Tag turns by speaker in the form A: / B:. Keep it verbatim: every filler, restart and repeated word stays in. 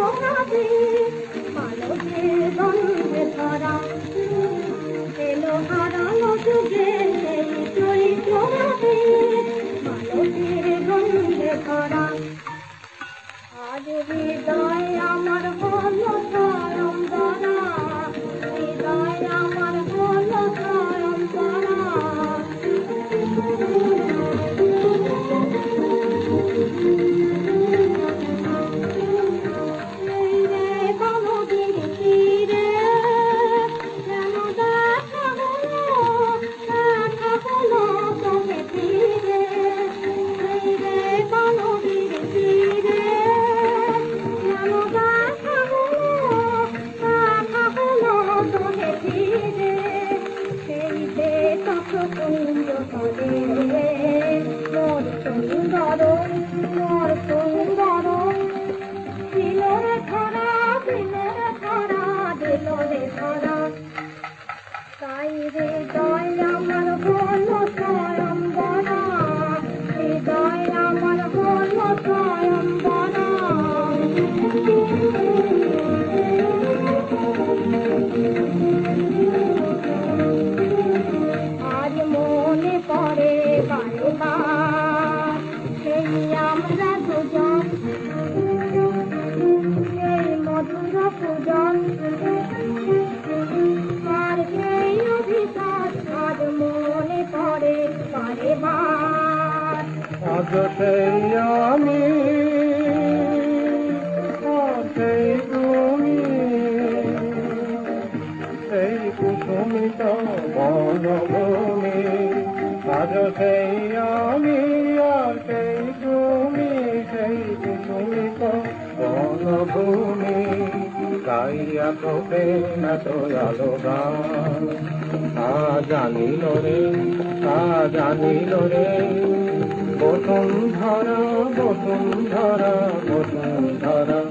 A: ছোড়াবে মানবের গন্ধে ধরা এলো হারানো যুগে সেই চরিত্র রাবে মানবের গন্ধে ধরা আজ হৃদয় আমার হলো চরম ধরা হৃদয় আমার হলো চরম ধরা তাই হৃদয় আমার হলো স্বয়ং বরা হৃদয় আমার হলো স্বয়ং বরা আজ মনে পড়ে বারবার সেই আমরা দুজন সেই মধুর পূজন
B: আজ সেই আমি সেই তুমি সেই কুসুমিত বনভূমি আজ সেই আমি আর সেই তুমি সেই কুসুমিত বনভূমি তাই এত প্রেম এত আলোগান তা জানিল রে তা জানিল রে বসুন্ধরা বসুন্ধরা বসুন্ধরা